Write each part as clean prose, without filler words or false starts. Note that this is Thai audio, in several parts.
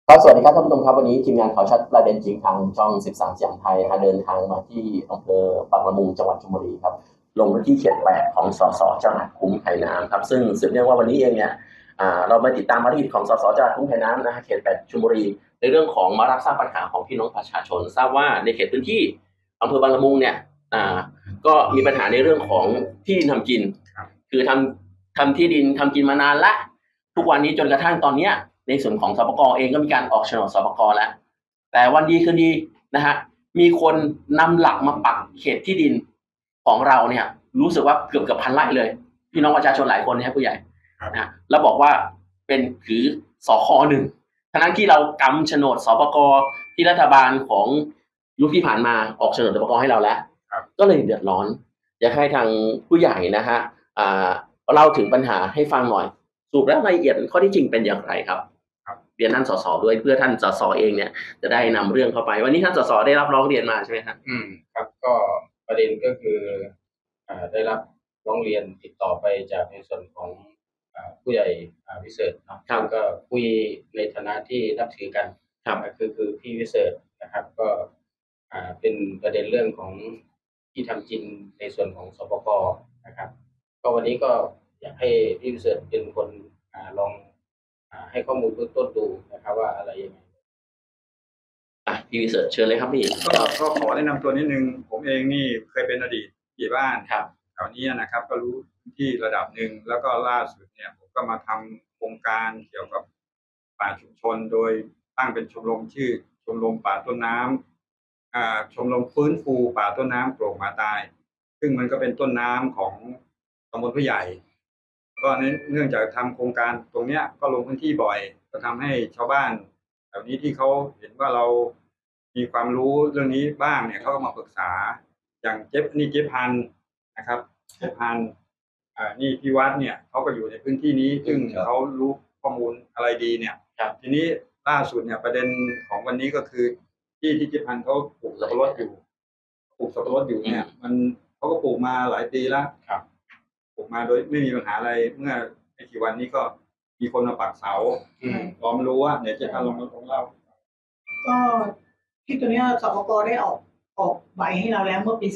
ครับสวัสดีครับท่านผู้ชมครับวันนี้ทีมงานข่าวชัดประเด็นจริงทางช่อง13เสียงไทยเดินทางมาที่อำเภอบางละมุงจังหวัดชลบุรีครับลงพื้นที่เขต8ของสสจังหวัดคุ้มไผ่น้ำครับซึ่งสืบเนื่องว่าวันนี้เองเนี่ยเรามาติดตามภารกิจของสสจังหวัดคุ้มไผ่น้ำนะฮะเขต8ชลบุรีในเรื่องของมารับทราบปัญหาของพี่น้องประชาชนทราบว่าในเขตพื้นที่อำเภอบางละมุงเนี่ยก็มีปัญหาในเรื่องของที่ดินทำกินคือทำที่ดินทำกินมานานละทุกวันนี้จนกระทั่งตอนเนี้ยในส่วนของสปก.เองก็มีการออกโฉนดสปก.แล้วแต่วันดีคืนดีนะฮะมีคนนำหลักมาปักเขตที่ดินของเราเนี่ยรู้สึกว่าเกือบพันไร่เลยพี่น้องประชาชนหลายคนนะครับผู้ใหญ่นะแล้วบอกว่าเป็นถือสค1ทั้งที่เรากำโฉนดสปก.ที่รัฐบาลของยุคที่ผ่านมาออกโฉนดสปก.ให้เราแล้วก็เลยเดือดร้อนอยากให้ทางผู้ใหญ่นะฮะเล่าถึงปัญหาให้ฟังหน่อยสรุปแล้วรายละเอียดข้อที่จริงเป็นอย่างไรครับเรียนท่านสสด้วยเพื่อท่านสสเองเนี่ยจะได้นำเรื่องเข้าไปวันนี้ท่านสสได้รับร้องเรียนมาใช่ไหมครับครับก็ประเด็นก็คือได้รับร้องเรียนติดต่อไปจากในส่วนของผู้ใหญ่วิเศษเนาะซึ่งก็คุยในฐานะที่นับถือกันคือพี่วิเศษนะครับก็เป็นประเด็นเรื่องของที่ทำกินในส่วนของสปก.นะครับก็วันนี้ก็อยากให้พี่วิเศษเป็นคนลองให้ข้อมูลเบื้องต้นดูนะครับว่าอะไรยังไงพี่วิเศษเชิญเลยครับพี่ก็ขอแนะนำตัวนิดนึงผมเองนี่เคยเป็นอดีตผู้ใหญ่บ้านแถวนี้นะครับก็รู้ที่ระดับหนึ่งแล้วก็ล่าสุดเนี่ยผมก็มาทำโครงการเกี่ยวกับป่าชุมชนโดยตั้งเป็นชมรมชื่อชมรมป่าต้นน้ำชมรมฟื้นฟูป่าต้นน้ำโปร่งหมาตายซึ่งมันก็เป็นต้นน้ำของตำบลผู้ใหญ่ก็เนื่องจากทำโครงการตรงเนี้ยก็ลงพื้นที่บ่อยก็ทำให้ชาวบ้านแถวนี้ที่เขาเห็นว่าเรามีความรู้เรื่องนี้บ้างเนี่ยเขาก็มาปรึกษาอย่างเจ๊พันนะครับเจ๊พันนี่พี่วัดเนี่ยเขาก็อยู่ในพื้นที่นี้ซึ่งเขารู้ข้อมูลอะไรดีเนี่ยทีนี้ล่าสุดเนี่ยประเด็นของวันนี้ก็คือที่เจ๊พันเขาปลูกสับปะรดอยู่เนี่ยมันเขาก็ปลูกมาหลายปีแล้วปลูกมาโดยไม่มีปัญหาอะไรเมื่อไม่กี่วันนี้ก็มีคนมาปักเสาเราไม่รู้ว่าเนี่ยเจ๊พันลองเล่าก็ที่ตัวนี้สปก.ได้ออกใบให้เราแล้วเมื่อปี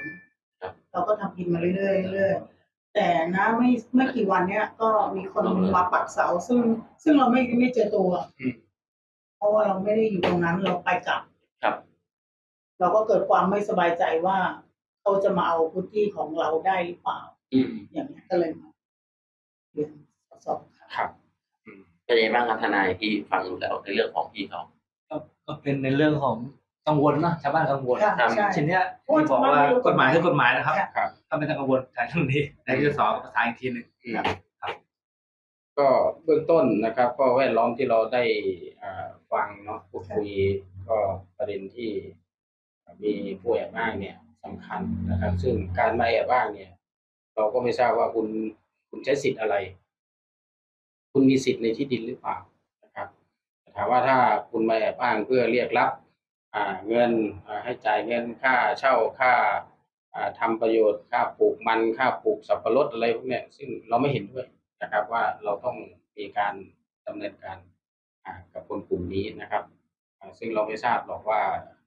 40เราก็ทำกินมาเรื่อยๆแต่นะไม่กี่วันเนี้ยก็มีคนมาปักเสาซึ่งเราไม่เจอตัวเพราะว่าเราไม่ได้อยู่ตรงนั้นเราไปกลับเราก็เกิดความไม่สบายใจว่าเขาจะมาเอาพื้นที่ของเราได้หรือเปล่าอย่างนี้ก็เลยมาเรียนสอบครับเป็นยังไงบ้างครับทนายที่ฟังดูแล้วในเรื่องของพี่เขาก็เป็นในเรื่องของกังวลเนาะชาวบ้านกังวลทีนี้ที่บอกว่ากฎหมายคือกฎหมายนะครับถ้าไม่ต้องกังวลแต่เรื่องนี้ในที่สองภาษาอีกทีหนึ่งครับก็เบื้องต้นนะครับก็แวดล้อมที่เราได้ฟังเนาะพูดคุยก็ประเด็นที่มีผู้แอบอ้างเนี่ยสำคัญนะครับซึ่งการมาแอบอ้างเนี่ยเราก็ไม่ทราบว่าคุณใช้สิทธิ์อะไรคุณมีสิทธิ์ในที่ดินหรือเปล่านะครับถามว่าถ้าคุณมาแอบอ้างเพื่อเรียกรับเงินให้จ่ายเงินค่าเช่าค่าทำประโยชน์ค่าปลูกมันค่าปลูกสับปะรดอะไรพวกนี้ซึ่งเราไม่เห็นด้วยนะครับว่าเราต้องมีการดำเนินการกับคนกลุ่มนี้นะครับซึ่งเราไม่ทราบหรอกว่า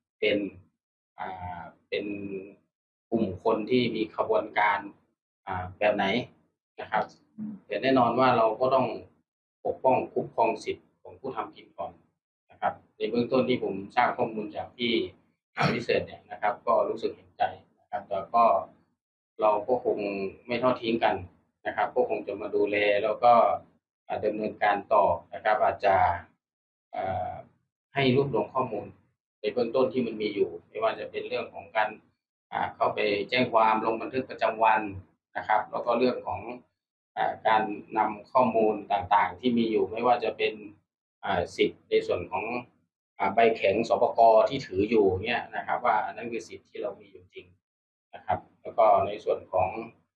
เป็นกลุ่มคนที่มีขบวนการแบบไหนนะครับแต่แน่นอนว่าเราก็ต้องปกป้องคุ้มครองสิทธิ์ของผู้ทำผิดก่อนนะครับในเบื้องต้นที่ผมทราบข้อมูลจากที่วิเศษเนี่ยนะครับก็รู้สึกเห็นใจนะครับแต่ก็เราก็คงไม่ทอดทิ้งกันนะครับก็คงจะมาดูแลแล้วก็ดำเนินการต่อนะครับอาจจะให้รวบรวมข้อมูลในเบื้องต้นที่มันมีอยู่ไม่ว่าจะเป็นเรื่องของการเข้าไปแจ้งความลงบันทึกประจำวันนะครับแล้วก็เรื่องของการนำข้อมูลต่างๆที่มีอยู่ไม่ว่าจะเป็นสิทธิ์ในส่วนของใบแข็งสปก.ที่ถืออยู่เนี่ยนะครับว่าอันนั้นคือสิทธิ์ที่เรามีอยู่จริงนะครับแล้วก็ในส่วนของ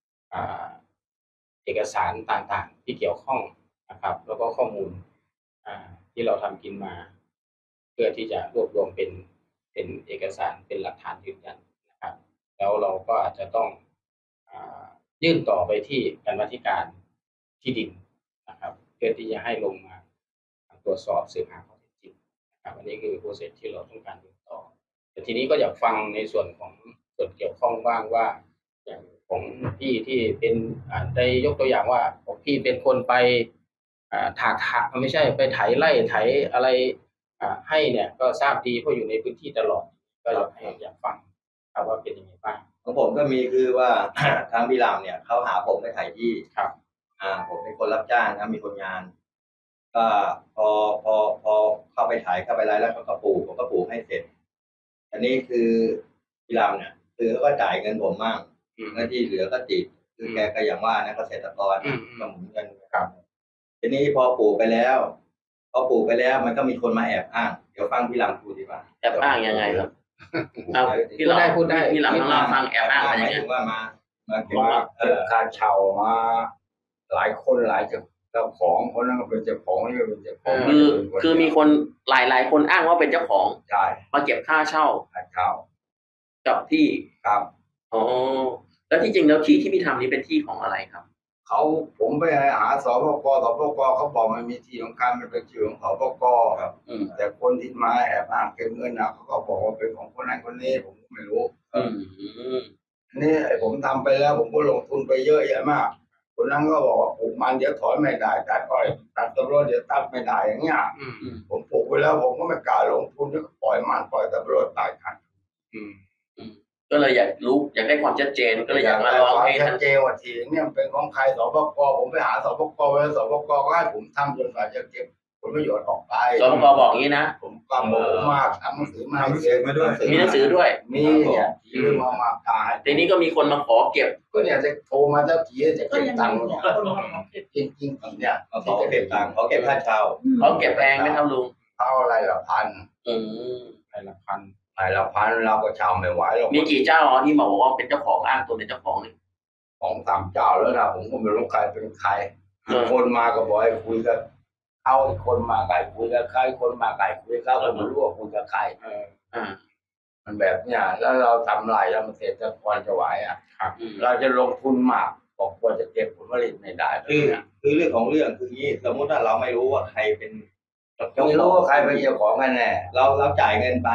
เอกสารต่างๆที่เกี่ยวข้องนะครับแล้วก็ข้อมูลที่เราทำกินมาเพื่อที่จะรวบรวมเป็นเอกสารเป็นหลักฐานยืนยันนะครับแล้วเราก็อาจจะต้องยื่นต่อไปที่กรรมาธิการที่ดินนะครับเพื่อที่จะให้ลงมาตรวจสอบสืบหาข้อเท็จจริงอันนี้คือโปรเซสที่เราต้องการติดต่อแต่ทีนี้ก็อยากฟังในส่วนของส่วนเกี่ยวข้องบ้างว่าอย่างของพี่ที่เป็นได้ยกตัวอย่างว่าของพี่เป็นคนไปถากไม่ใช่ไปไถไร่ไถอะไรให้เนี่ยก็ทราบดีเพราะอยู่ในพื้นที่ตลอดก็อยากฟังครับว่าเป็นยังไงบ้างของผมก็มีคือว่า ทางพี่หลามเนี่ยเขาหาผมไปถ่ายที่ครับผมเป็นคนรับจ้างนะมีคนงานก็พอเข้าไปถ่ายเข้าไปไร่แล้วเขาก็ปลูกผมก็ปลูกให้เสร็จอันนี้คือพี่หลามเนี่ยคือเขาก็จ่ายเงินผมมั่งแล้วที่เหลือก็ติดคือแกก็อย่างว่านะเกษตรกรก็หมุนเงินครับทีนี้พอปลูกไปแล้วมันก็มีคนมาแอบอ้างเดี๋ยวฟังพี่หลามพูดดีกว่าแอบอ้างยังไงครับพูดได้พี่หลังเราฟังแอบอ้างอะไรอย่างเงี้ยว่ามาเก็บค่าเช่ามาหลายคนหลายเจ้าของคนนั้นก็เป็นเจ้าของนี่ก็เป็นเจ้าของคือมีคนหลายคนอ้างว่าเป็นเจ้าของใช่มาเก็บค่าเช่ากับที่ครับอ๋อแล้วที่จริงแล้วที่พี่ทำนี้เป็นที่ของอะไรครับผมไปหาสปกเขาบอกมันมีที่ของการมันเป็นชื่อของสปกครับแต่คนที่มาแอบอ้างเก็บเงินนะเขาก็บอกว่าเป็นของคนนั้นคนนี้ผมไม่รู้นี่ผมทำไปแล้วผมก็ลงทุนไปเยอะแยะมากคนนั้นก็บอกว่าปลูกมันเดี๋ยวถอยไม่ได้ตัดอ้อยตัดต้นรถเดี๋ยวตัดไม่ได้อย่างเงี้ยผมปลูกไปแล้วผมก็ไม่กล้าลงทุนก็ปล่อยมันปล่อยต้นรถตายทันก็เลยอยากได้ความชัดเจนก็เลยอยากมาลองให้ชัดเจนว่าทีเนี่ยเป็นของใครสปกผมไปหาสปกแล้วสปกก็ให้ผมทำจนกว่าจะเก็บผลประโยชน์ออกไปสปกบอกอย่างนี้นะผมก็บอกมากทำหนังสือมาด้วยมีหนังสือด้วยมีเนี่ยที่มาตายทีนี้ก็มีคนมาขอเก็บก็เนี่ยจะโทรมาเจ้าทีจะเก็บตังค์เนี่ยจริงเนี่ยเขาเก็บตังค์เขาเก็บค่าเช่าเขาเก็บแพงไหมครับลุงเขาอะไรละพันรายละพันเราก็เช่าไม่ไหวหรอกมีกี่เจ้าที่บอกว่าเป็นเจ้าของอ้างตัวเป็นเจ้าของนี่ 2-3 เจ้าแล้วนะผมก็ไม่รู้ใครเป็นใครคนมาก็บอกให้คุยกันเอาคนมาไก่คุยกับใครคนมาไก่คุยเขาก็ไม่รู้ว่าคุยกับใครมันแบบเนี้ยแล้วเราทำไรแล้วมันเสร็จจะพรจะไหวเราจะลงทุนมากบอกว่าจะเก็บผลผลิตไม่ได้คือเรื่องของเรื่องคือนี้สมมติว่าเราไม่รู้ว่าใครเป็นไม่รู้ว่าใครเป็นเจ้าของกันแน่เราจ่ายเงินไป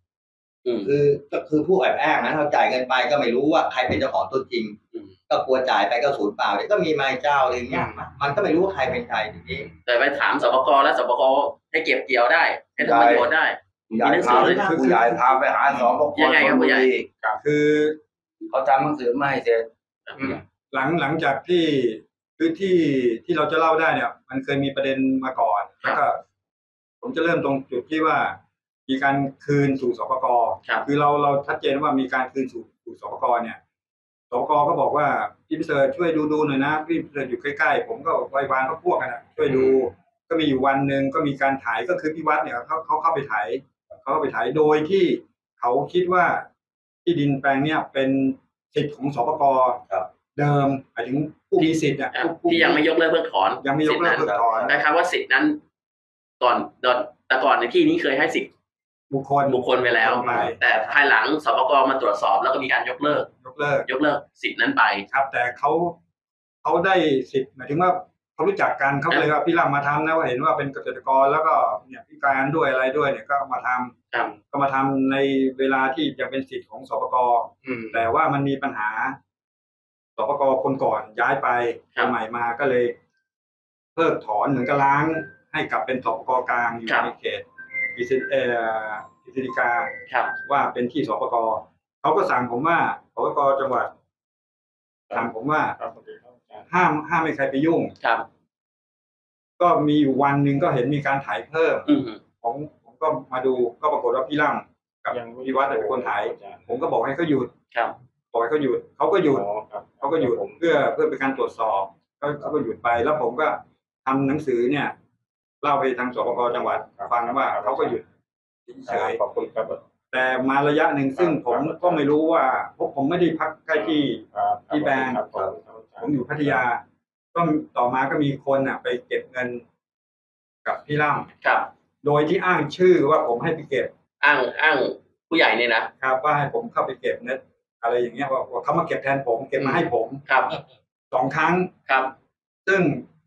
คือผู้แอบอ้างนะเราจ่ายเงินไปก็ไม่รู้ว่าใครเป็นเจ้าของตัวจริงก็กลัวจ่ายไปก็สูญเปล่าเดี๋ยวก็มีไม้เจ้าอะไรเงี้ยมันก็ไม่รู้ว่าใครเป็นใครจริงแต่ไปถามสปกแล้วสปกให้เก็บเกี่ยวได้ให้ทำประโยชน์ได้มีหนังสือผู้ใหญ่พาไปหาสปกยังไงครับผู้ใหญ่คือเขาทำหนังสือมาให้เสร็จหลังจากที่คือที่เราจะเล่าได้เนี่ยมันเคยมีประเด็นมาก่อนแล้วก็ผมจะเริ่มตรงจุดที่ว่ามีการคืนสู่สปก.คือเราชัดเจนว่ามีการคืนสู่สปก.เนี่ยสปก.ก็บอกว่าพี่พิเศษช่วยดูหน่อยนะพี่พิเศษอยู่ใกล้ๆผมก็วานพวกกันนะช่วยดูก็มีอยู่วันหนึ่งก็มีการถ่ายก็คือพี่วัดเนี่ยเขาเข้าไปถ่ายโดยที่เขาคิดว่าที่ดินแปลงเนี่ยเป็นสิทธิ์ของสปก.เดิมหมายถึงผู้มีสิทธิ์เนี่ยที่ยังไม่ยกเลิกเพิกถอนยังไม่ยกเลิกเพิกถอนนะครับว่าสิทธิ์นั้นแต่ก่อนในที่นี้เคยให้สิทธิ์บุคคลไปแล้วแต่ภายหลังสปก.มาตรวจสอบแล้วก็มีการยกเลิกสิทธินั้นไปครับแต่เขาได้สิทธิ์หมายถึงว่าเขารู้จักกันเขาเลยว่าพี่รำมาทำนะว่าเห็นว่าเป็นเกษตรกรแล้วก็เนี่ยพิการด้วยอะไรด้วยเนี่ยก็มาทำในเวลาที่ยังเป็นสิทธิ์ของสปก.แต่ว่ามันมีปัญหาสปก.คนก่อนย้ายไปคนใหม่มาก็เลยเพิกถอนเหมือนกับล้างให้กลับเป็นสปก.กลางอยู่ในเขตกฤษฎีกาว่าเป็นที่สปก.เขาก็สั่งผมว่าสปก.จังหวัดสั่งผมว่าห้ามไม่ใครไปยุ่งก็มีอยู่วันหนึ่งก็เห็นมีการถ่ายเพิ่มผมก็มาดูก็ปรากฏว่าพี่ล่ำกับพี่วัดเป็นคนถ่ายผมก็บอกให้เขาหยุดบอกให้เขาหยุดเขาก็หยุดเพื่อเป็นการตรวจสอบเขาก็หยุดไปแล้วผมก็ทำหนังสือเนี่ยเล่าไปทางสปก.จังหวัดฟังว่าเขาก็หยุดเฉยขอบคุณครับแต่มาระยะหนึ่งซึ่งผมก็ไม่รู้ว่าเพราะผมไม่ได้พักใกล้ที่แบงก์ผมอยู่พัทยาก็ต่อมาก็มีคนไปเก็บเงินกับพี่ล่ำโดยที่อ้างชื่อว่าผมให้ไปเก็บอ้างผู้ใหญ่เนี่ยนะครับว่าให้ผมเข้าไปเก็บเน็ตอะไรอย่างเงี้ยว่าเขามาเก็บแทนผมเก็บมาให้ผม2 ครั้งซึ่ง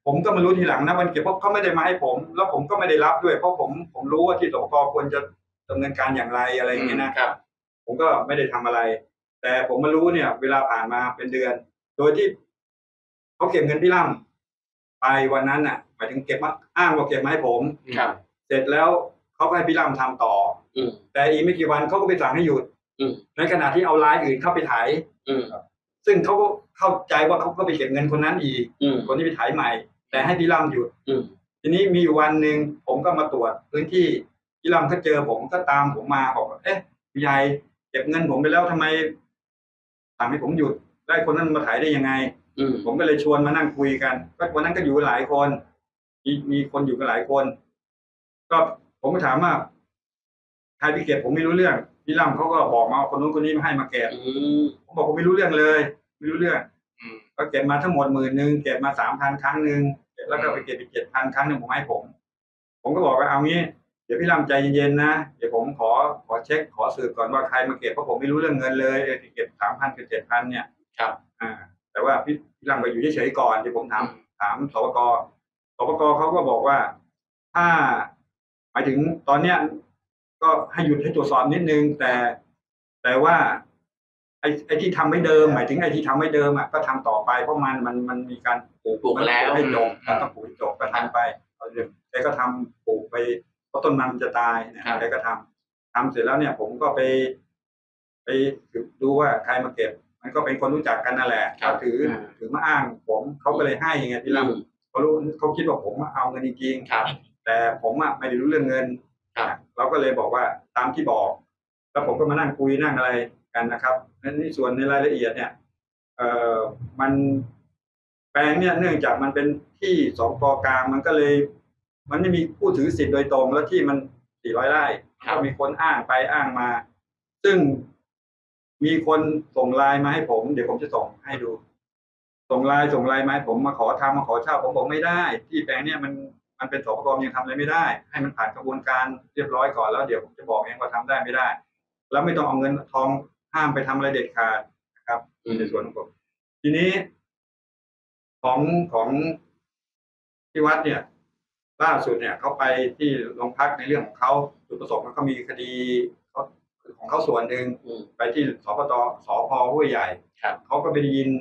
ผมก็มารู้ทีหลังนะวันเก็บเพราะเขาไม่ได้มาให้ผม แล้วผมก็ไม่ได้รับด้วยเพราะผมรู้ว่าที่สปกควรจะดำเนินการอย่างไรอะไรอย่างเงี้ยนะครับ ผมก็ไม่ได้ทำอะไร แต่ผมมารู้เนี่ย เวลาผ่านมาเป็นเดือน โดยที่เขาเก็บเงินพี่ล่ำไปวันนั้นน่ะหมายถึงเก็บมาอ้างว่าเก็บมาให้ผมครับเสร็จแล้วเขาก็ให้พี่ล่ำทำต่อ แต่อีกไม่กี่วันเขาก็ไปสั่งให้หยุดในขณะที่เอารายอื่นเข้าไปถ่ายซึ่งเขาก็เข้าใจว่าเขาก็ไปเก็บเงินคนนั้นอีกคนที่ไปถ่ายใหม่ แต่ให้พี่ล่ำหยุดทีนี้มีอยู่วันหนึ่งผมก็มาตรวจพื้นที่พี่ล่ำก็เจอผมก็ตามผมมาบอกว่าเอ๊ะพี่ใหญ่เก็บเงินผมไปแล้วทำไมสั่งให้ผมหยุดได้คนนั้นมาถ่ายได้ยังไงผมก็เลยชวนมานั่งคุยกันก็วันนั้นก็อยู่หลายคนมีคนอยู่กันหลายคน ก็ผมก็ถามว่าใครไปเก็บผมไม่รู้เรื่องพี่ล่ำเขาก็บอกมาคนนู้นคนนี้มาให้มาเก็บผมบอกผมไม่รู้เรื่องเลยไม่รู้เรื่องก็เก็บมาทั้งหมด10,000เก็บมา3,000ครั้งหนึ่งแล้วก็ไปเก็บอีก7,000ครั้งหนึ่งผมให้ผมก็บอกว่าเอางี้เดี๋ยวพี่ล่ำใจเย็นๆนะเดี๋ยวผมขอเช็คขอสืบก่อนว่าใครมาเก็บเพราะผมไม่รู้เรื่องเงินเลยเก็บ3,000กับ7,000เนี่ยครับแต่ว่าพี่ล่ำก็อยู่เฉยๆก่อนเดี๋ยวผมถามสปกเขาก็บอกว่าถ้าหมายถึงตอนเนี้ยก็ให้หยุดให้ตรวจสอบนิดนึงแต่ว่าไอ้ที่ทำไว้เดิมหมายถึงไอ้ที่ทำไว้เดิมอ่ะก็ทำต่อไปเพราะมันมีการปลูกแล้วให้จบต้องปลูกให้จบก็ทำไปแกก็ทำปลูกไปเพราะต้นมันจะตายนะแกก็ทำเสร็จแล้วเนี่ยผมก็ไปดูว่าใครมาเก็บมันก็เป็นคนรู้จักกันนั่นแหละเขาถือมาอ้างผมเขาก็เลยให้ไงพี่ล่ำเขาคิดว่าผมเอาเงินจริงๆแต่ผมอ่ะไม่ได้รู้เรื่องเงินเราก็เลยบอกว่าตามที่บอกแล้วผมก็มานั่งคุยนั่งอะไรกันนะครับในส่วนในรายละเอียดเนี่ยมันแปลงเนี่ยเนื่องจากมันเป็นที่สปกลางมันก็เลยมันไม่มีผู้ถือสิทธิ์โดยตรงแล้วที่มัน400 ไร่ก็มีคนอ้างไปอ้างมาซึ่งมีคนส่งไลน์มาให้ผมเดี๋ยวผมจะส่งให้ดูส่งไลน์มาให้ผมมาขอทำมาขอเช่าผมบอกไม่ได้ที่แปลงเนี่ยมันเป็นสปกยังทำอะไรไม่ได้ให้มันผ่านกระบวนการเรียบร้อยก่อนแล้วเดี๋ยวผมจะบอกเองว่าทำได้ไม่ได้แล้วไม่ต้องเอาเงินทองห้ามไปทำอะไรเด็ดขาดนะครับในส่วนของผมทีนี้ของที่วัดเนี่ยล่าสุดเนี่ยเขาไปที่โรงพักในเรื่องของเขาจุดประสงค์เขามีคดีของเขาส่วนหนึ่งไปที่สพห้วยใหญ่เขาก็ไปได้ยิน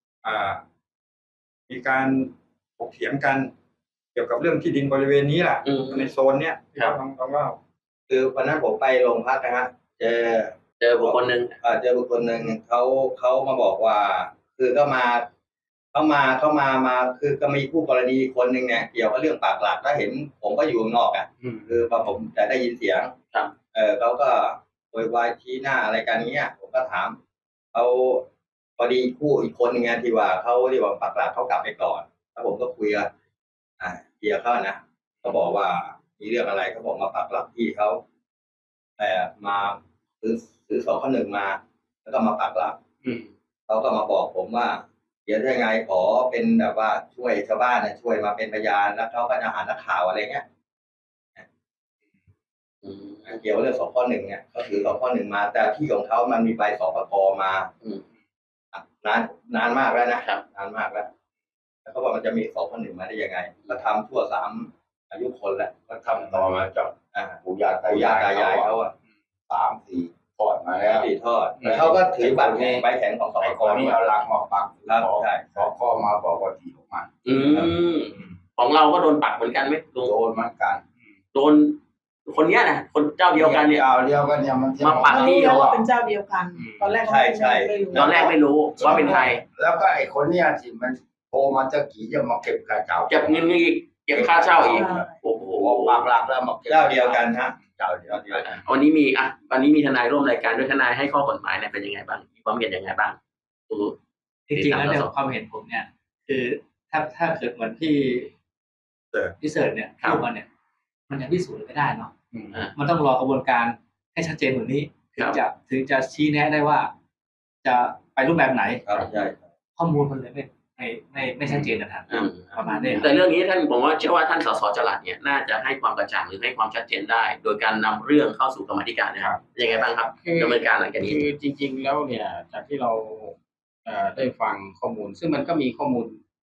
มีการถกเถียงกันเกี่ยวกับเรื่องที่ดินบริเวณนี้แหละในโซนเนี้ยที่เราต้องเล่าคือวันนั้นผมไปโรงพักนะฮะเจอบุคคลหนึ่งเขามาบอกว่าคือเขามาคือก็มีผู้กรณีคนหนึ่งเนี่ยเกี่ยวกับเรื่องปากหลักแล้วเห็นผมก็อยู่ข้างนอกอ่ะคือพอผมจะได้ยินเสียงเขาก็โวยวายชี้หน้าอะไรกันเงี้ยผมก็ถามเขาพอดีผู้อีกคนหนึ่งที่ว่าเขาที่ว่าปากหลักเขากลับไปก่อนแล้วผมก็คุยกับเกียร์เขานะเขาบอกว่ามีเรื่องอะไรเขาบอกมาปากหลักที่เขาแต่มาซื้อ2-1มาแล้วก็มาปากหลักเขาก็มาบอกผมว่าเดี๋ยวยังไงขอเป็นแบบว่าช่วยชาวบ้านเนี่ยช่วยมาเป็นพยานแล้วเขาก็จะหานักข่าวอะไรเงี้ยเกี่ยวเรื่อง2-1เนี่ยเขาถือ2-1มาแต่ที่ของเขามันมีใบสปกมานานมากแล้วนะครับนานมากแล้วแล้วเขาบอกมันจะมี2-1มาได้ยังไงเราทำทั่ว3อายุคนแหละก็ทำต่อมาจากปู่ย่าตายายเขา3-4 ทอดมาแล้ว4 ทอดเขาก็ถือบัตรใบแข็งของสปกนี่เอาลังมาปักแล้วใช่สปกมาบอกว่าที่ของมันของเราก็โดนปักเหมือนกันไหมโดนเหมือนกันโดนคนเนี้ยนะคนเจ้าเดียวกันเนี่ยมันมาปักที่เราเป็นเจ้าเดียวกันตอนแรกใช่ตอนแรกไม่รู้ว่าเป็นใครแล้วก็ไอ้คนเนี้ยที่มันโทรมาจะกี่จะมาเก็บค่าเช่าเก็บเงินอีกเก็บค่าเช่าอีกโอ้โหปากหลักแล้วมาเจ้าเดียวกันฮะเจ้าเดียวกันวันนี้มีทนายร่วมรายการด้วยทนายให้ข้อกฎหมายเนี่ยเป็นยังไงบ้างมีความเห็นยังไงบ้างจริงๆแล้วเนี่ยความเห็นผมเนี่ยคือถ้าเกิดเหมือนที่พิเศษเนี่ยพูดมาเนี่ยมันยังพิสูจน์ไม่ได้เนาะมันต้องรอกระบวนการให้ชัดเจนกว่านี้ถึงจะชี้แนะได้ว่าจะไปรูปแบบไหนข้อมูลมันเลยไม่ชัดเจนนะครับประมาณนี้แต่เรื่องนี้ผมว่าเชื่อว่าท่านสสจรัสเนี่ยน่าจะให้ความกระจ่างหรือให้ความชัดเจนได้โดยการนำเรื่องเข้าสู่กรรมาธิการนะครับยังไงบ้างครับดำเนินการหลังจากนี้คือจริงๆแล้วเนี่ยจากที่เราได้ฟังข้อมูลซึ่งมันก็มีข้อมูล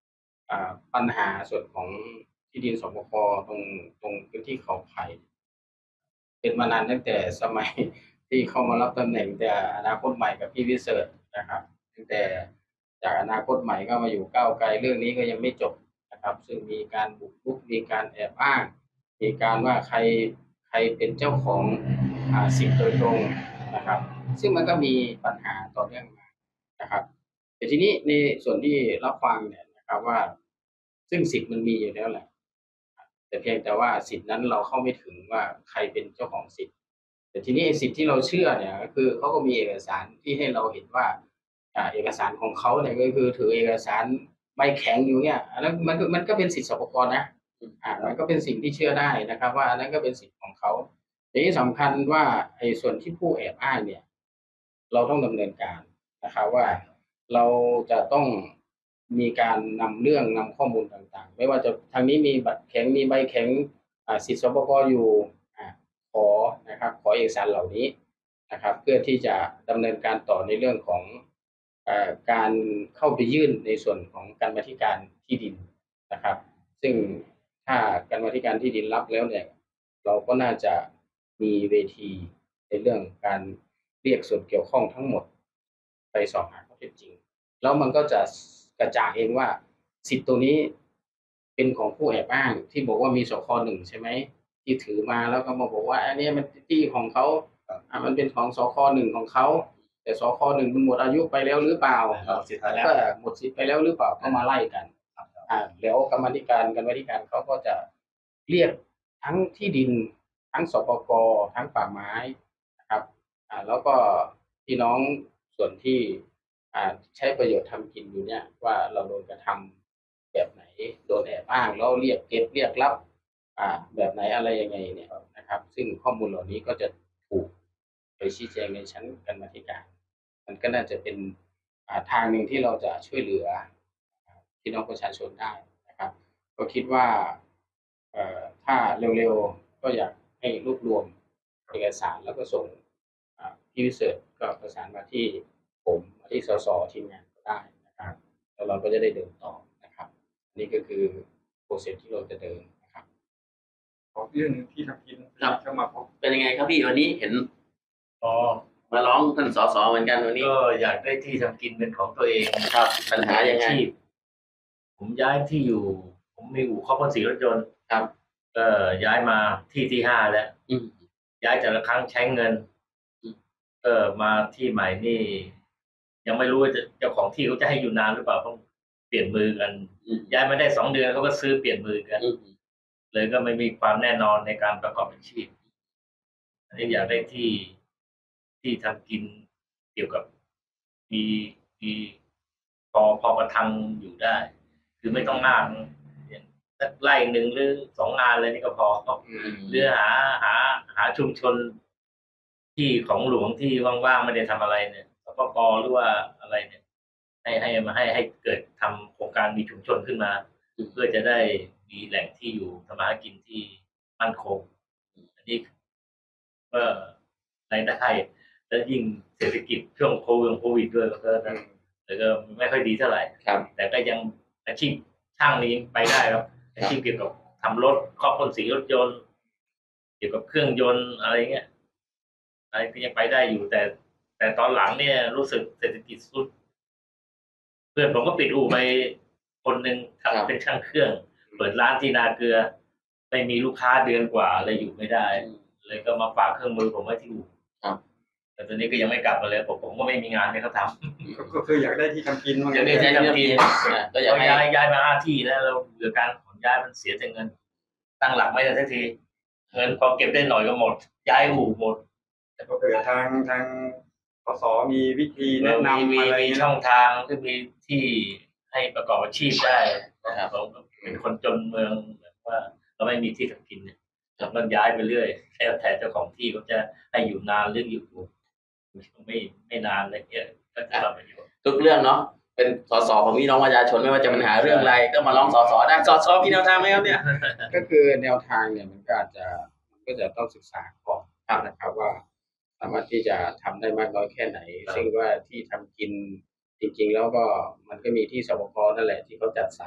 ปัญหาส่วนของที่ดินสปก.ตรงพื้นที่เขาไผ่เป็นมานานตั้งแต่สมัยที่เข้ามารับตำแหน่งแต่อนาคตใหม่กับพี่วิเศษนะครับตั้งแต่จากอนาคตใหม่ก็มาอยู่ก้าวไกลเรื่องนี้ก็ยังไม่จบนะครับซึ่งมีการบุกรุกมีการแอบอ้างมีการว่าใครเป็นเจ้าของสิทธิ์โดยตรงนะครับซึ่งมันก็มีปัญหาต่อเนื่องมานะครับแต่ทีนี้ในส่วนที่รับฟังเนี่ยนะครับว่าซึ่งสิทธิ์มันมีอยู่แล้วแหละแต่เพียงแต่ว่าสิทธิ์นั้นเราเข้าไม่ถึงว่าใครเป็นเจ้าของสิทธิ์แต่ทีนี้สิทธิ์ที่เราเชื่อเนี่ยก็คือเขาก็มีเอกสารที่ให้เราเห็นว่าเอกสารของเขาเนี่ยก็คือถือเอกสารใบแข็งอยู่เนี่ยอันนั้นมันก็เป็นสิทธิสปก.นะมันก็เป็นสิ่งที่เชื่อได้นะครับว่าอันนั้นก็เป็นสิทธิ์ของเขาทีนี้สำคัญว่าไอ้ส่วนที่ผู้แอบอ้างเนี่ยเราต้องดำเนินการนะครับว่าเราจะต้องมีการนำเรื่องนำข้อมูลต่างๆไม่ว่าจะทางนี้มีบัตรแข็งมีใบแข็งสิทธิสปก.อยู่ขอนะครับขอเอกสารเหล่านี้นะครับเพื่อที่จะดำเนินการต่อในเรื่องของการเข้าไปยื่นในส่วนของกรรมาธิการที่ดินนะครับซึ่งถ้ากรรมาธิการที่ดินรับแล้วเนี่ยเราก็น่าจะมีเวทีในเรื่องการเรียกส่วนเกี่ยวข้องทั้งหมดไปสอบหาข้อเท็จจริงแล้วมันก็จะกระจ่างเองว่าสิทธิ์ตัวนี้เป็นของผู้แอบอ้างที่บอกว่ามีสค.1ใช่ไหมที่ถือมาแล้วก็มาบอกว่าอันนี้มันที่ของเขามันเป็นของสค.1ของเขาแต่สค.1มันหมดอายุไปแล้วหรือเปล่าก็หมดสิทธิ์ไปแล้วหรือเปล่าก็มาไล่กันแล้วกรรมาธิการเขาก็จะเรียกทั้งที่ดินทั้งสปก.ทั้งป่าไม้นะครับแล้วก็พี่น้องส่วนที่ใช้ประโยชน์ทำกินอยู่เนี่ยว่าเราโดนกระทำแบบไหนโดนแอบอ้างแล้วเรียกเก็บเรียกรับแบบไหนอะไรยังไงเนี่ยนะครับซึ่งข้อมูลเหล่านี้ก็จะถูกไปชี้แจงในชั้นกรรมาธิการมันก็น่าจะเป็นทางหนึ่งที่เราจะช่วยเหลือพี่น้องประชาชนได้นะครับก็คิดว่าถ้าเร็วๆก็อยากให้รวบรวมเอกสารแล้วก็ส่งพี่วิเศษก็ประสานมาที่ผมที่สสทีมงานก็ได้นะครับแล้วเราก็จะได้เดินต่อนะครับนี่ก็คือโปรเซสที่เราจะเดินนะครับขอเรื่องที่ทำกินเข้ามาพบเป็นยังไงครับพี่วันนี้เห็นมาร้องท่านสสเหมือนกันวันนี้ก็อยากได้ที่ทำกินเป็นของตัวเองครับปัญหายังไงผมย้ายที่อยู่ผมมีอู่ข้อพ่นสีรถยนต์ครับก็ย้ายมาที่5แล้วย้ายแต่ละครั้งใช้เงินมาที่ใหม่นี่ยังไม่รู้ว่าเจ้าของที่เขาจะให้อยู่นานหรือเปล่าต้องเปลี่ยนมือกันย้ายมาได้2 เดือนเขาก็ซื้อเปลี่ยนมือกันเลยก็ไม่มีความแน่นอนในการประกอบอาชีพอันนี้อยากได้ที่ทำกินเกี่ยวกับมีพอประทังอยู่ได้คือไม่ต้องมากสักไร่1หรือ2 งานเลยนี่ก็พอหรือหาชุมชนที่ของหลวงที่ว่างๆไม่ได้ทำอะไรเนี่ยสปก.หรือว่าอะไรเนี่ยให้เกิดทำโครงการมีชุมชนขึ้นมาเพื่อจะได้มีแหล่งที่อยู่ทำมาหากินที่มั่นคงอันนี้ก็รายได้แล้วยิ่งเศรษฐกิจช่วงโควิดด้วยก็แต่ก็ไม่ค่อยดีเท่าไหร่แต่ก็ยังอาชีพช่างนี้ไปได้ครับอาชีพเกี่ยวกับทำรถครอบพ่นสีรถยนต์เกี่ยวกับเครื่องยนต์อะไรเงี้ยอะไรก็ยังไปได้อยู่แต่ตอนหลังเนี่ยรู้สึกเศรษฐกิจสุดเพื่อนผมก็ปิดอู่ไปคนหนึ่งเป็นช่างเครื่องเปิดร้านที่นาเกลือไม่มีลูกค้าเดือนกว่าเลยอยู่ไม่ได้เลยก็มาฝากเครื่องมือผมไว้ที่อู่แต่ตอนนี้ก็ยังไม่กลับมาเลยผมก็ไม่มีงานให้เขาทำก็คืออยากได้ที่ทำกินอยากได้ที่ทำกินก็อยากย้ายมา5 ที่แล้วเราเบื่อการขนย้ายมันเสียแต่เงินตั้งหลักไม่ได้สักทีเงินพอเก็บได้หน่อยก็หมดย้ายอู่หมดแต่ก็เผื่อทางสสมีวิธีแนะนำอะไรมีช่องทางที่มีที่ให้ประกอบอาชีพได้นะครับผมเป็นคนจนเมืองแบบว่าเราไม่มีที่ทำกินเนี่ยมันย้ายไปเรื่อยแค่แต่เจ้าของที่เขาจะให้อยู่นานหรืออยู่ไม่นานอะไรเงี้ยก็จะทำประโยชน์ทุกเรื่องเนาะเป็นสสของพี่น้องประชาชนไม่ว่าจะปัญหาเรื่องอะไรก็มาร้องสสได้สสมีแนวทางไหมครับเนี่ยก็คือแนวทางเนี่ยมันก็จะต้องศึกษาก่อนนะครับว่าสามารถที่จะทำได้มากน้อยแค่ไหนซึ่งว่าที่ทำกินจริงๆแล้วก็มันก็มีที่สปก.นั่นแหละที่เขาจัดสรร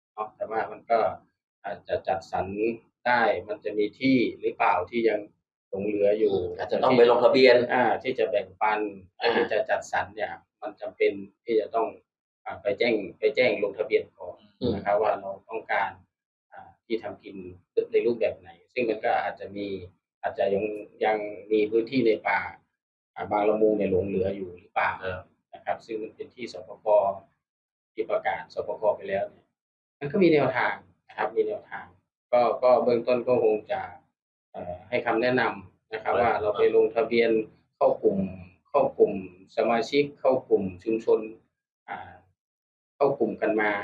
เนาะแต่ว่ามันก็อาจจะจัดสรรได้มันจะมีที่หรือเปล่าที่ยังหลงเหลืออยู่อาจจะต้องไปลงทะเบียนที่จะแบ่งปันที่จะจัดสรรเนี่ยมันจำเป็นที่จะต้องไปแจ้งลงทะเบียนก่อนนะครับว่าเราต้องการที่ทำกินในรูปแบบไหนซึ่งมันก็อาจจะยังมีพื้นที่ในป่าบางละมุงในหลงเหลืออยู่หรือเปล่านะครับซึ่งมันเป็นที่สปก.ที่ประกาศสปก.ไปแล้วเนี่ยมันก็มีแนวทางนะครับมีแนวทางก็เบื้องต้นก็คงจะให้คำแนะนำนะครับว่าเราไปลงทะเบียนเข้ากลุ่มสมาชิกเข้ากลุ่มชุมชนเข้ากลุ่มกันมา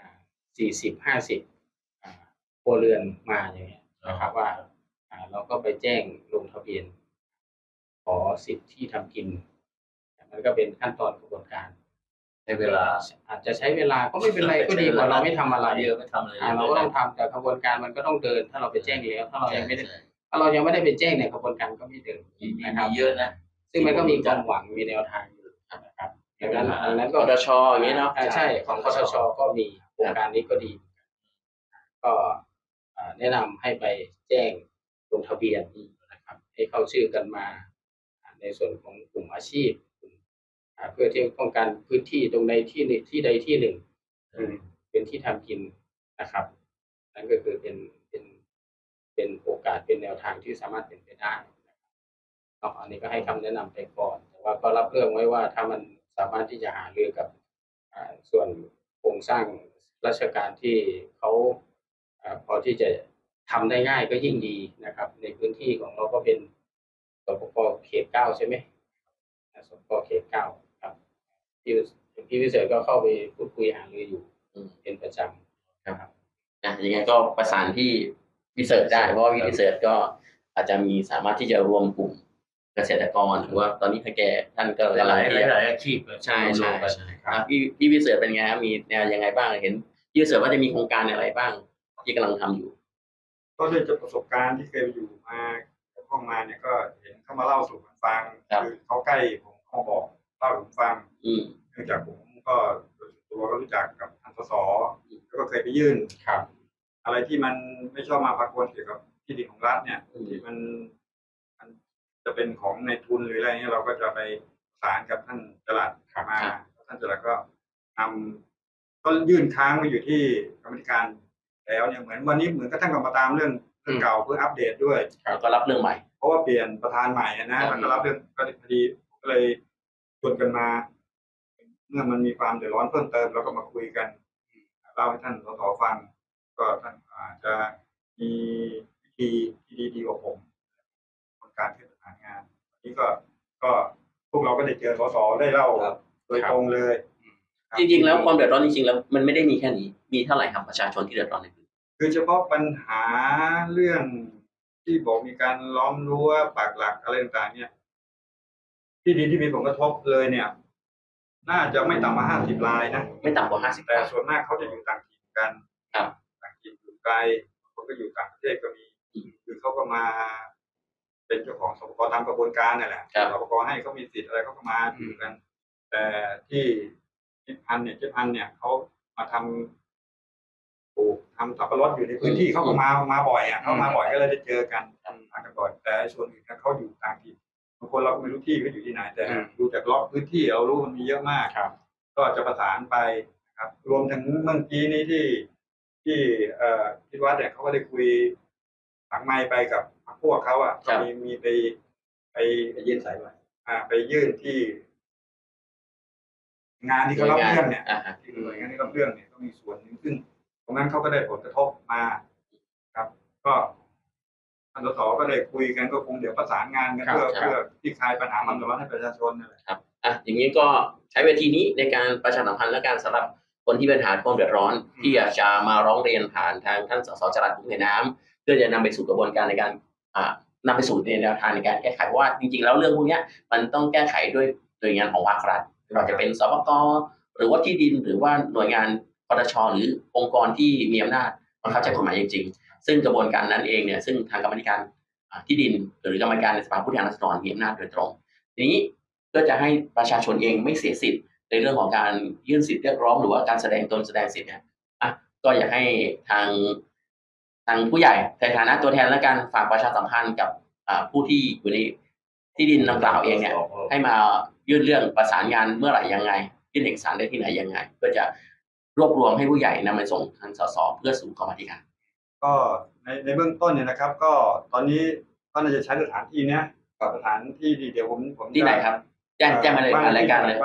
40-50ครัวเรือนมาอย่างเงี้ยนะครับว่าเราก็ไปแจ้งลงทะเบียนขอสิทธิ์ที่ทำกินมันก็เป็นขั้นตอนกระบวนการในเวลาอาจจะใช้เวลาก็ไม่เป็นไรก็ดีกว่าเราไม่ทำอะไรไม่ทำอะไรเราก็ต้องทำแต่กระบวนการมันก็ต้องเดินถ้าเราไปแจ้งแล้วถ้าเรายังไม่ได้ไปแจ้งในกระบวนการก็ไม่เดินนะครับเยอะนะซึ่งมันก็มีความหวังมีแนวทางอยู่นะครับดังนั้นก็คทช.อย่างนี้เนาะใช่ของคทช.ก็มีโครงการนี้ก็ดีก็แนะนำให้ไปแจ้งลงทะเบียนนะครับให้เข้าชื่อกันมาในส่วนของกลุ่มอาชีพเพื่อที่ต้องการพื้นที่ตรงใดที่ใดที่หนึ่งเป็นที่ทำกินนะครับนั่นก็คือเป็นโอกาสเป็นแนวทางที่สามารถเป็นไปได้อันนี้ก็ให้คำแนะนำไปก่อนแต่ว่าก็รับเรื่องไว้ว่าถ้ามันสามารถที่จะหารือกับส่วนโครงสร้างราชการที่เขาพอที่จะทำได้ง่ายก็ยิ่งดีนะครับในพื้นที่ของเราก็เป็นสปก.เขต 9ใช่ไหมสปก.เขต 9ครับพี่วิเศษก็เข้าไปพูดคุยหารืออยู่เป็นประจำครับยังไงก็ประสานที่วิเศษได้เพราะว่าวิเศษก็อาจจะมีสามารถที่จะรวมกลุ่มเกษตรกรหรือว่าตอนนี้ท่านก็หลายอาชีพใช่พี่วิเศษเป็นไงครับมีแนวยังไงบ้างเห็นพี่วิเศษว่าจะมีโครงการอะไรบ้างที่กำลังทำอยู่ก็ด้วยจากประสบการณ์ที่เคยอยู่มาห้องมาเนี่ยก็เห็นเขามาเล่าสู่กันฟังคือเขาใกล้ผมเขาบอกเล่าผมฟังเนื่องจากผมก็ตัวก็รู้จักกับท่านสสแล้วก็เคยไปยื่นอะไรที่มันไม่ชอบมาพากลเกี่ยวกับที่ดินของรัฐเนี่ยที่มันจะเป็นของในทุนหรืออะไรเงี้ยเราก็จะไปประสานกับท่านจรัสมาท่านจรัสก็ก็ยื่นค้างไว้อยู่ที่กรรมการแล้วเนี่ยเหมือนวันนี้เหมือนก็ท่านก็มาตามเรื่องเก่าเพื่ออัปเดตด้วยก็รับเรื่องใหม่เพราะว่าเปลี่ยนประธานใหม่นะแล้วก็รับเรื่องก็พอดีก็เลยชวนกันมาเมื่อมันมีความเดือดร้อนเพิ่มเติมแล้วก็มาคุยกันเล่าให้ท่านสสฟังก็ท่านอาจจะมีวิธีที่ดีกว่าผมในการที่จะหางานนี้ก็พวกเราก็ได้เจอสสได้เล่าโดยตรงเลยจริงๆแล้วความเดือดร้อนจริงๆแล้วมันไม่ได้มีแค่นี้มีเท่าไหร่ครับประชาชนที่เดือดร้อนในพื้นที่คือเฉพาะปัญหาเรื่องที่บอกมีการล้อมรั้วปักหลักอะไรต่างๆเนี่ยที่ดินที่มีผลกระทบเลยเนี่ยน่าจะไม่ต่ำกว่า50 รายนะไม่ต่ำกว่า50 แต่ส่วนมากเขาจะอยู่ต่างถิ่นกันต่างถิ่นอยู่ไกลคนก็อยู่ต่างประเทศก็มีคือเขาก็มาเป็นเจ้าของสปก.ตามกระบวนการนั่นแหละสปก.ให้เขามีสิทธิ์อะไรเขาก็มาอยู่กันแต่ที่เจ๊พันเนี่ยเขามาทำสับปะรดอยู่ในพื้นที่เขาก็มาบ่อยเขามาบ่อยก็เลยได้เจอกันบ่อยแต่ส่วนอื่นเขาอยู่ต่างถิ่นบางคนเราก็ไม่รู้ที่เขาอยู่ที่ไหนแต่ดูจากล็อกพื้นที่เรารู้มันมีเยอะมากก็จะประสานไปครับรวมถึงเมื่อกี้นี้ที่วัดเนี่ยเขาก็ได้คุยหลังไมค์ไปกับพวกเขาก็มีไปยื่นสายไหมไปยื่นที่งานที่เขารับเรื่องเนี่ยที่หน่วยงานที่รับเรื่องเนี่ยก็มีส่วนหนึ่งซึ่งตรงนั้นเขาก็ได้ผลกระทบมาครับก็ท่านสสก็ได้คุยกันก็คงเดี๋ยวประสานงานกันเพื่อที่คลายปัญหาความเดือดร้อนให้ประชาชนนั่นแหละครับอย่างนี้ก็ใช้เวทีนี้ในการประชาสัมพันธ์และการสำหรับคนที่เป็นปัญหาความเดือดร้อนที่อยากจะมาร้องเรียนผ่านทางท่านสสจรัส คุ้มไผ่น้ำเพื่อจะนำไปสู่กระบวนการในการนำไปสู่แนวทางในการแก้ไขเพราะว่าจริงๆแล้วเรื่องพวกนี้มันต้องแก้ไขด้วยหน่วยงานของภาครัฐไม่ว่าจะเป็นสปก.หรือว่าที่ดินหรือว่าหน่วยงานปตช.หรือองค์กรที่มีอำนาจบังคับใช้กฎหมายจริงๆซึ่งกระบวนการนั้นเองเนี่ยซึ่งทางกรรมการที่ดินหรือกรรมการในสภาผู้แทนราษฎรมีอำนาจโดยตรงทีนี้เพื่อจะให้ประชาชนเองไม่เสียสิทธิ์ในเรื่องของการยื่นสิทธิ์เรียกร้องหรือว่าการแสดงตนแสดงสิทธิ์เนี่ยก็อยากให้ทางผู้ใหญ่ในฐานะตัวแทนและการฝากประชาสัมพันธ์กับผู้ที่อยู่ในที่ดินดังกล่าวเองเนี่ยให้มายื่นเรื่องประสานงานเมื่อไหร่ยังไงยื่นเอกสารได้ที่ไหนยังไงเพื่อจะรวบรวมให้ผู้ใหญ่นำไปส่งทางสสเพื่อสู่กรรมาธิการก็ในเบื้องต้นเนี่ยนะครับก็ตอนนี้ก็น่าจะใช้สถานที่เนี้ยกับสถานที่ดีเดี๋ยวผมที่ไหนครับแจ้งมาเลยรายการเลย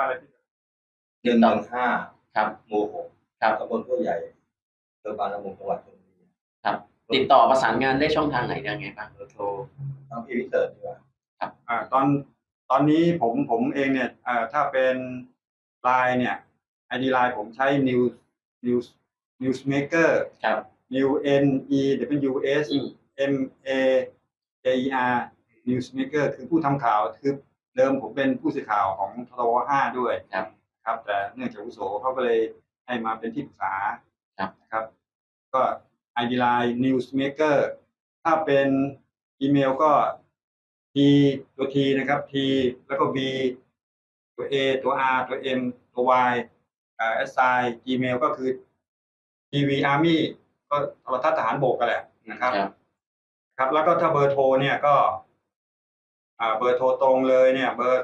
115 ครับหมู่6ครับตำบลผู้ใหญ่อำเภอบางละมุงจังหวัดชลบุรีครับติดต่อประสานงานได้ช่องทางไหนยังไงบ้างโทรทางพี่วิเศษดีกว่าครับตอนนี้ผมเองเนี่ยถ้าเป็นไลน์เนี่ย ID ไลน์ผมใช้ newsmaker ครับ new n e w s m a k e r newsmaker คือผู้ทำข่าวคือเดิมผมเป็นผู้สื่อข่าวของทท5ด้วยครับแต่เนื่องจากอาวุโสเขาก็เลยให้มาเป็นที่ปรึกษาครับก็ ID ไลน์ newsmaker ถ้าเป็นอีเมลก็T ตัว T นะครับ T แล้วก็ B ตัว A ตัว R ตัว M ตัว Y assign Gmail ก็คือ TV Army ก็โทรทัศน์ทหารบกกันแหละนะครับครับแล้วก็ถ้าเบอร์โทรเนี่ยก็เบอร์โทรตรงเลยเนี่ยเบอร์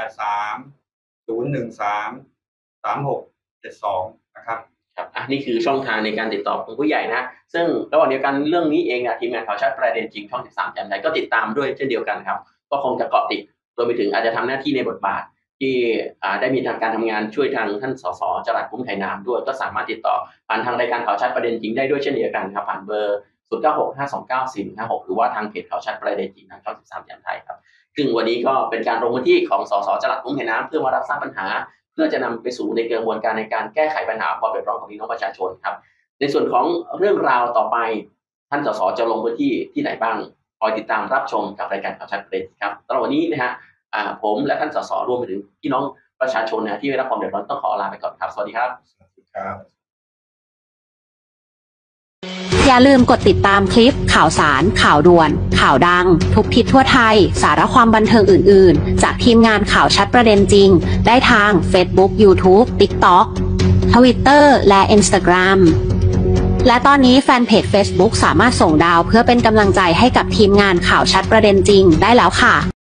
083-013-3672นะครับครับนี่คือช่องทางในการติดต่อของผู้ใหญ่นะซึ่งระหว่างเดียวกันเรื่องนี้เองทีมงานข่าวชัดประเด็นจริงช่อง13จำได้ก็ติดตามด้วยเช่นเดียวกันครับก็คงจะเกาะติดรวมไปถึงอาจจะทำหน้าที่ในบทบาทที่ได้มีการทำงานช่วยทางท่านสสจรัสคุ้มไทยนามด้วยก็สามารถติดต่อผ่านทางรายการข่าวชัดประเด็นจริงได้ด้วยเช่นเดียวกันครับผ่านเบอร์0965294156หรือว่าทางเพจข่าวชัดประเด็นจริงทางช่อง13จำได้ครับซึ่งวันนี้ก็เป็นการลงพื้นที่ของสสจรัสคุ้มไทยนามเพื่อมารับทราบปัญหาเพื่อจะนำไปสู่ในกระบวนการในการแก้ไขปัญหาความเดือดร้อนของพี่น้องประชาชนครับในส่วนของเรื่องราวต่อไปท่านสสจะลงพื้นที่ที่ไหนบ้างคอยติดตามรับชมกับรายการข่าวชัดประเด็นครับตลอดวันนี้นะฮะผมและท่านสสรวมไปถึงพี่น้องประชาชนที่ได้รับความเดือดร้อนต้องขอลาไปก่อนครับสวัสดีครับอย่าลืมกดติดตามคลิปข่าวสารข่าวด่วนข่าวดังทุกทิศทั่วไทยสาระความบันเทิงอื่นๆจากทีมงานข่าวชัดประเด็นจริงได้ทาง Facebook YouTube TikTok Twitter และ Instagram และตอนนี้แฟนเพจ Facebook สามารถส่งดาวเพื่อเป็นกำลังใจให้กับทีมงานข่าวชัดประเด็นจริงได้แล้วค่ะ